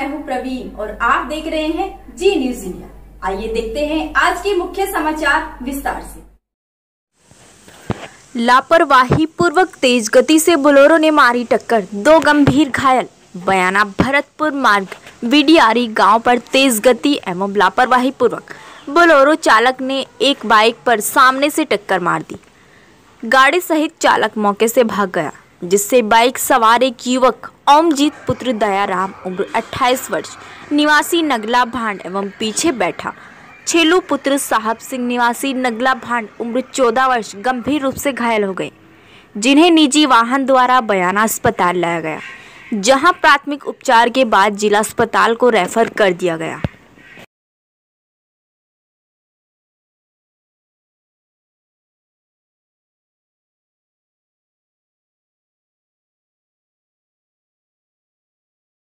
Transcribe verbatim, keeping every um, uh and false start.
मैं हूं प्रवीण और आप देख रहे हैं जी न्यूज इंडिया। आइए देखते हैं आज के मुख्य समाचार विस्तार से। लापरवाही पूर्वक तेज गति से बोलेरो ने मारी टक्कर, दो गंभीर घायल। बयाना भरतपुर मार्ग विडियारी गांव पर तेज गति एवं लापरवाही पूर्वक बोलेरो चालक ने एक बाइक पर सामने से टक्कर मार दी। गाड़ी सहित चालक मौके से भाग गया, जिससे बाइक सवार एक युवक ओमजीत पुत्र दयाराम उम्र अट्ठाईस वर्ष निवासी नगला भांड एवं पीछे बैठा छेलू पुत्र साहब सिंह निवासी नगला भांड उम्र चौदह वर्ष गंभीर रूप से घायल हो गए, जिन्हें निजी वाहन द्वारा बयाना अस्पताल लाया गया, जहां प्राथमिक उपचार के बाद जिला अस्पताल को रेफर कर दिया गया।